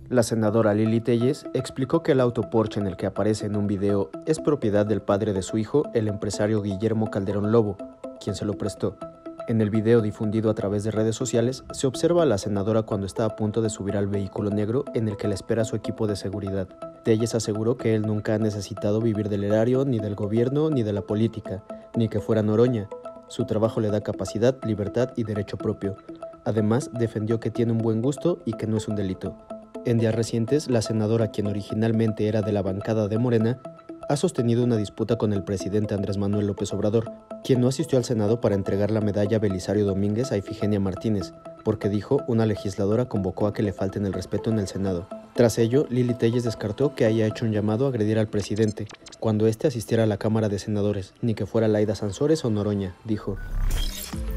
La senadora Lili Téllez explicó que el auto Porsche en el que aparece en un video es propiedad del padre de su hijo, el empresario Guillermo Calderón Lobo, quien se lo prestó. En el video difundido a través de redes sociales, se observa a la senadora cuando está a punto de subir al vehículo negro en el que la espera su equipo de seguridad. Téllez aseguró que él nunca ha necesitado vivir del erario, ni del gobierno, ni de la política, ni que fuera Noroña. Su trabajo le da capacidad, libertad y derecho propio. Además, defendió que tiene un buen gusto y que no es un delito. En días recientes, la senadora, quien originalmente era de la bancada de Morena, ha sostenido una disputa con el presidente Andrés Manuel López Obrador, quien no asistió al Senado para entregar la medalla Belisario Domínguez a Ifigenia Martínez, porque dijo una legisladora convocó a que le falten el respeto en el Senado. Tras ello, Lili Téllez descartó que haya hecho un llamado a agredir al presidente cuando éste asistiera a la Cámara de Senadores, ni que fuera Laida Sansores o Noroña, dijo.